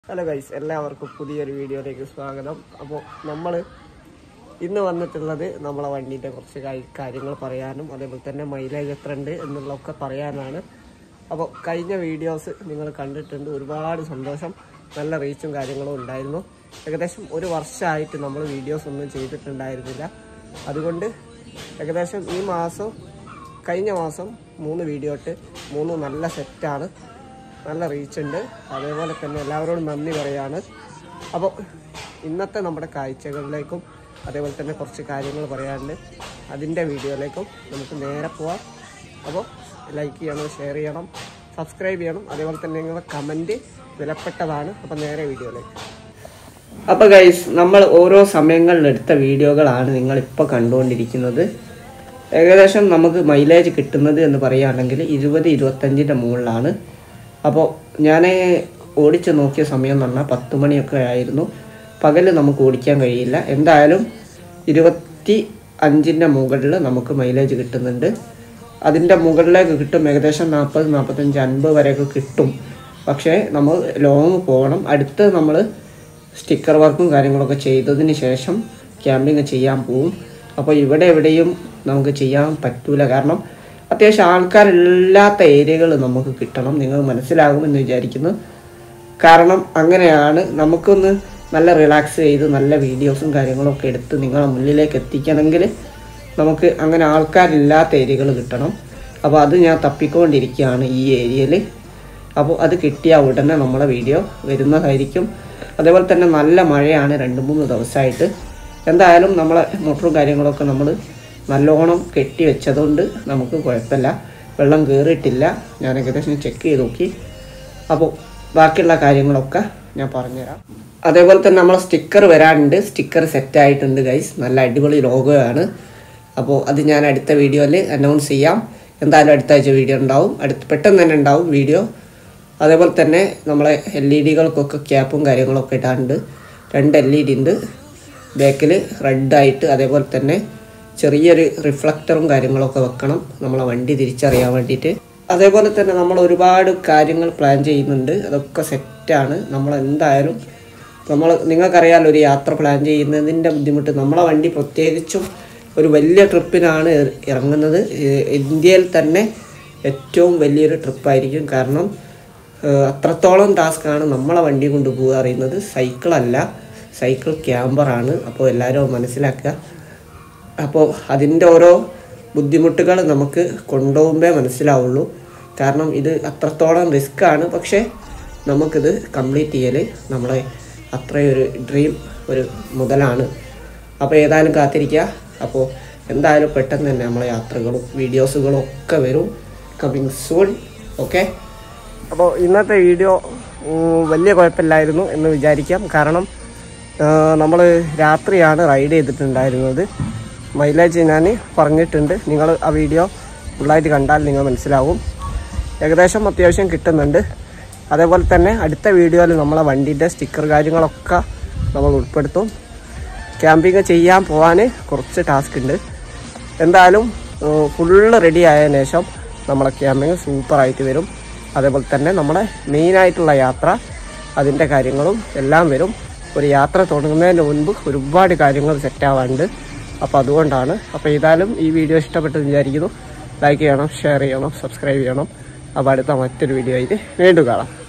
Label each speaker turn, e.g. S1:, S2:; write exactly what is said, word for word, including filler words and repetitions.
S1: Hello guys, എല്ലാവർക്കും പുതിയൊരു വീഡിയോയിലേക്ക് സ്വാഗതം. അപ്പോൾ നമ്മൾ ഇന്ന് വന്നിട്ടുള്ളത് നമ്മളെ വണ്ടീൻ്റെ കുറച്ച് കാര്യങ്ങൾ പറയാനും അതേപോലെ തന്നെ മൈലേജ് എത്ര ഉണ്ട് എന്നുള്ളതൊക്കെ പറയാനാണ്. അപ്പോൾ കഴിഞ്ഞ വീഡിയോസ് നിങ്ങൾ കണ്ടിട്ടുണ്ട്, ഒരുപാട് സന്തോഷം, നല്ല റീച്ചും കാര്യങ്ങളും ഉണ്ടായിരുന്നു. ഏകദേശം ഒരു വർഷമായിട്ട് നമ്മൾ വീഡിയോസ് ഒന്നും ചെയ്തിട്ടുണ്ടായിരുന്നില്ല. അതുകൊണ്ട് ഏകദേശം ഈ മാസം കഴിഞ്ഞ മാസം മൂന്ന് വീഡിയോ ഇട്ട് മൂന്ന് നല്ല സെറ്റാണ്, നല്ല റീച്ചുണ്ട്. അതേപോലെ തന്നെ എല്ലാവരോടും നന്ദി പറയാണ്. അപ്പോൾ ഇന്നത്തെ നമ്മുടെ കാഴ്ചകളിലേക്കും അതേപോലെ തന്നെ കുറച്ച് കാര്യങ്ങൾ പറയാനുണ്ട്, അതിൻ്റെ വീഡിയോയിലേക്കും നമുക്ക് നേരെ പോവാം. അപ്പോൾ ലൈക്ക് ചെയ്യണം, ഷെയർ ചെയ്യണം, സബ്സ്ക്രൈബ് ചെയ്യണം. അതേപോലെ തന്നെ നിങ്ങളുടെ കമൻറ്റ് വിലപ്പെട്ടതാണ്. അപ്പോൾ നേരെ വീഡിയോയിലേക്ക്. അപ്പോൾ ഗൈസ്, നമ്മൾ ഓരോ സമയങ്ങളിലെടുത്ത വീഡിയോകളാണ് നിങ്ങളിപ്പോൾ കണ്ടുകൊണ്ടിരിക്കുന്നത്. ഏകദേശം നമുക്ക് മൈലേജ് കിട്ടുന്നത് എന്ന് പറയുകയാണെങ്കിൽ ഇരുപത് ഇരുപത്തഞ്ചിൻ്റെ മുകളിലാണ്. അപ്പോൾ ഞാൻ ഓടിച്ച് നോക്കിയ സമയം എന്ന് പറഞ്ഞാൽ പത്ത് മണിയൊക്കെ ആയിരുന്നു. പകൽ നമുക്ക് ഓടിക്കാൻ കഴിയില്ല. എന്തായാലും ഇരുപത്തി അഞ്ചിൻ്റെ മുകളിൽ നമുക്ക് മൈലേജ് കിട്ടുന്നുണ്ട്. അതിൻ്റെ മുകളിലേക്ക് കിട്ടും, ഏകദേശം നാൽപ്പത് നാൽപ്പത്തഞ്ച് അൻപത് വരെയൊക്കെ കിട്ടും. പക്ഷേ നമ്മൾ ലോങ് പോകണം. അടുത്ത് നമ്മൾ സ്റ്റിക്കർ വർക്കും കാര്യങ്ങളൊക്കെ ചെയ്തതിന് ശേഷം ക്യാമ്പിങ് ചെയ്യാൻ പോവും. അപ്പോൾ ഇവിടെ എവിടെയും നമുക്ക് ചെയ്യാൻ പറ്റൂല, കാരണം അത്യാവശ്യം ആൾക്കാരില്ലാത്ത ഏരിയകൾ നമുക്ക് കിട്ടണം. നിങ്ങൾ മനസ്സിലാകുമെന്ന് വിചാരിക്കുന്നു. കാരണം അങ്ങനെയാണ് നമുക്കൊന്ന് നല്ല റിലാക്സ് ചെയ്ത് നല്ല വീഡിയോസും കാര്യങ്ങളൊക്കെ എടുത്ത് നിങ്ങളെ മുന്നിലേക്ക് എത്തിക്കണമെങ്കിൽ നമുക്ക് അങ്ങനെ ആൾക്കാരില്ലാത്ത ഏരിയകൾ കിട്ടണം. അപ്പോൾ അത് ഞാൻ തപ്പിക്കൊണ്ടിരിക്കുകയാണ് ഈ ഏരിയയിൽ. അപ്പോൾ അത് കിട്ടിയ ഉടനെ നമ്മളെ വീഡിയോ വരുന്നതായിരിക്കും. അതേപോലെ തന്നെ നല്ല മഴയാണ് രണ്ട് മൂന്ന് ദിവസമായിട്ട്. എന്തായാലും നമ്മളെ മോട്ടറും കാര്യങ്ങളൊക്കെ നമ്മൾ നല്ലോണം കെട്ടി വെച്ചതുകൊണ്ട് നമുക്ക് കുഴപ്പമില്ല, വെള്ളം കയറിയിട്ടില്ല. ഞാൻ ഏകദേശം ചെക്ക് ചെയ്ത് നോക്കി. അപ്പോൾ ബാക്കിയുള്ള കാര്യങ്ങളൊക്കെ ഞാൻ പറഞ്ഞുതരാം. അതേപോലെ തന്നെ നമ്മളെ സ്റ്റിക്കർ വരാനുണ്ട്. സ്റ്റിക്കർ സെറ്റായിട്ടുണ്ട് ഗൈസ്, നല്ല അടിപൊളി ലോഗോ ആണ്. അപ്പോൾ അത് ഞാൻ അടുത്ത വീഡിയോയിൽ അനൗൺസ് ചെയ്യാം. എന്തായാലും അടുത്ത ആഴ്ച വീഡിയോ ഉണ്ടാവും, അടുത്ത് പെട്ടെന്ന് തന്നെ ഉണ്ടാവും വീഡിയോ. അതേപോലെ തന്നെ നമ്മളെ എൽ ഇ ഡികൾക്കൊക്കെ ക്യാപ്പും കാര്യങ്ങളൊക്കെ ഇടാനുണ്ട്. രണ്ട് എൽ ഇ ഡി ഉണ്ട് ബാക്കിൽ റെഡായിട്ട്. അതേപോലെ തന്നെ ചെറിയൊരു റിഫ്ലക്ടറും കാര്യങ്ങളൊക്കെ വെക്കണം നമ്മളെ വണ്ടി തിരിച്ചറിയാൻ വേണ്ടിയിട്ട്. അതേപോലെ തന്നെ നമ്മൾ ഒരുപാട് കാര്യങ്ങൾ പ്ലാൻ ചെയ്യുന്നുണ്ട്, അതൊക്കെ സെറ്റാണ്. നമ്മൾ എന്തായാലും നമ്മൾ നിങ്ങൾക്കറിയാമല്ലോ, ഒരു യാത്ര പ്ലാൻ ചെയ്യുന്നതിൻ്റെ ബുദ്ധിമുട്ട്. നമ്മളെ വണ്ടി പ്രത്യേകിച്ചും ഒരു വലിയ ട്രിപ്പിനാണ് ഇറങ്ങുന്നത്. ഇന്ത്യയിൽ തന്നെ ഏറ്റവും വലിയൊരു ട്രിപ്പായിരിക്കും. കാരണം അത്രത്തോളം ടാസ്ക്കാണ് നമ്മളെ വണ്ടി കൊണ്ട് പോകുക അറിയുന്നത്. സൈക്കിളല്ല, സൈക്കിൾ ക്യാമ്പറാണ്. അപ്പോൾ എല്ലാവരും മനസ്സിലാക്കുക. അപ്പോൾ അതിൻ്റെ ഓരോ ബുദ്ധിമുട്ടുകൾ നമുക്ക് കൊണ്ടുപോകുമ്പേ മനസ്സിലാവുള്ളൂ. കാരണം ഇത് അത്രത്തോളം റിസ്ക്കാണ്. പക്ഷേ നമുക്കിത് കംപ്ലീറ്റ് ചെയ്യൽ നമ്മളെ അത്രയൊരു ഡ്രീം ഒരു മുതലാണ്. അപ്പോൾ ഏതായാലും കാത്തിരിക്കുക. അപ്പോൾ എന്തായാലും പെട്ടെന്ന് തന്നെ നമ്മളെ യാത്രകളും വീഡിയോസുകളും ഒക്കെ വരും, കമ്മിങ് സൂൺ. ഓക്കെ, അപ്പോൾ ഇന്നത്തെ വീഡിയോ വലിയ കുഴപ്പമില്ലായിരുന്നു എന്ന് വിചാരിക്കാം. കാരണം നമ്മൾ രാത്രിയാണ് റൈഡ് ചെയ്തിട്ടുണ്ടായിരുന്നത്. മൈലേജ് ഞാൻ പറഞ്ഞിട്ടുണ്ട്, നിങ്ങൾ ആ വീഡിയോ ഫുള്ളായിട്ട് കണ്ടാൽ നിങ്ങൾ മനസ്സിലാവും. ഏകദേശം അത്യാവശ്യം കിട്ടുന്നുണ്ട്. അതേപോലെ തന്നെ അടുത്ത വീഡിയോയിൽ നമ്മളെ വണ്ടീൻ്റെ സ്റ്റിക്കർ കാര്യങ്ങളൊക്കെ നമ്മൾ ഉൾപ്പെടുത്തും. ക്യാമ്പിങ് ചെയ്യാൻ പോകാൻ കുറച്ച് ടാസ്ക് ഉണ്ട്. എന്തായാലും ഫുള്ള് റെഡി ആയതിനു ശേഷം നമ്മളെ ക്യാമ്പിങ് സൂപ്പറായിട്ട് വരും. അതേപോലെ തന്നെ നമ്മളെ മെയിനായിട്ടുള്ള യാത്ര, അതിൻ്റെ കാര്യങ്ങളും എല്ലാം വരും. ഒരു യാത്ര തുടങ്ങുന്നതിന് മുൻപ് ഒരുപാട് കാര്യങ്ങൾ സെറ്റാവാനുണ്ട്. അപ്പോൾ അതുകൊണ്ടാണ്. അപ്പോൾ ഏതായാലും ഈ വീഡിയോ ഇഷ്ടപ്പെട്ടെന്ന് വിചാരിക്കുന്നു. ലൈക്ക് ചെയ്യണം, ഷെയർ ചെയ്യണം, സബ്സ്ക്രൈബ് ചെയ്യണം. അപ്പോൾ അടുത്ത മറ്റൊരു വീഡിയോ ആയിട്ട് വീണ്ടും കാണാം.